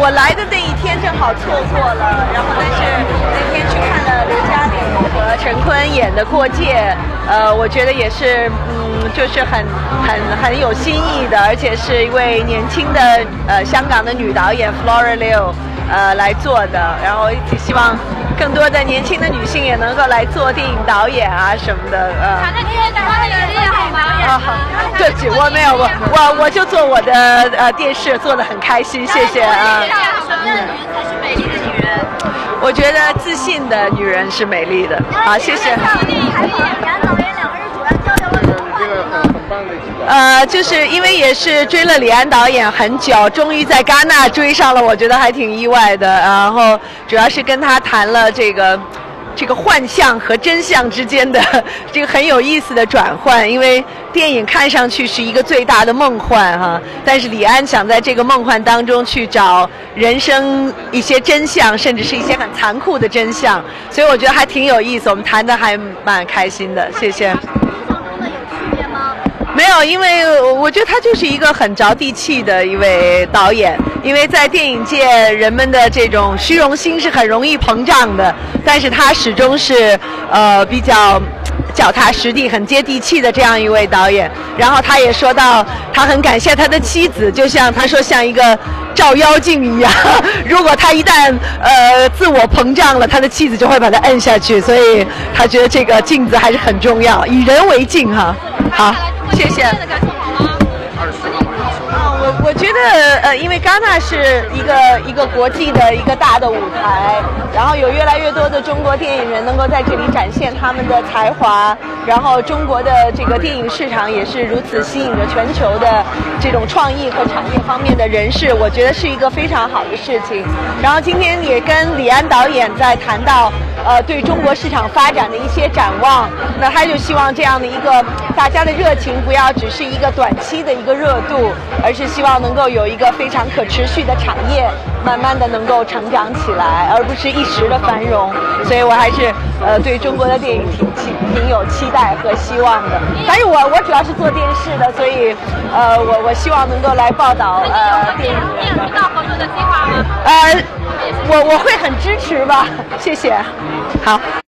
我来的那一天正好错过了，然后但是那天去看了刘嘉玲和陈坤演的《过界》，我觉得也是就是很有新意的，而且是一位年轻的香港的女导演 Flora Liu 来做的，然后希望更多的年轻的女性也能够来做电影导演啊什么的。 那今天台湾的影帝好吗？ 对不起，我没有，我就做我的电视，做得很开心，谢谢啊。 什么样的女人才是美丽的女人？ 我觉得自信的女人是美丽的。好，谢谢。 采访李安导演，两个人主要交流了什么话题呢？ 就是因为也是追了李安导演很久，终于在戛纳追上了，我觉得还挺意外的。然后主要是跟他谈了这个幻象和真相之间的这个很有意思的转换，因为电影看上去是一个最大的梦幻哈，但是李安想在这个梦幻当中去找人生一些真相，甚至是一些很残酷的真相，所以我觉得还挺有意思，我们谈的还蛮开心的，谢谢。没有，因为我觉得他就是一个很着地气的一位导演。因为在电影界，人们的这种虚荣心是很容易膨胀的，但是他始终是比较脚踏实地、很接地气的这样一位导演。然后他也说到，他很感谢他的妻子，就像他说像一个照妖镜一样，如果他一旦自我膨胀了，他的妻子就会把他摁下去，所以他觉得这个镜子还是很重要，以人为镜哈。好，谢谢。我觉得因为戛纳是一个国际的一个大的舞台，然后有越来越多的中国电影人能够在这里展现他们的才华，然后中国的这个电影市场也是如此吸引着全球的这种创意和产业方面的人士，我觉得是一个非常好的事情。然后今天也跟李安导演在谈到对中国市场发展的一些展望，那他就希望这样的一个大家的热情不要只是一个短期的一个热度，而是希望能够有一个非常可持续的产业，慢慢的能够成长起来，而不是一时的繁荣。所以我还是对中国的电影挺有期待和希望的。但是我主要是做电视的，所以我希望能够来报道电影。 有到合作的计划吗？ 我会很支持吧，谢谢。好。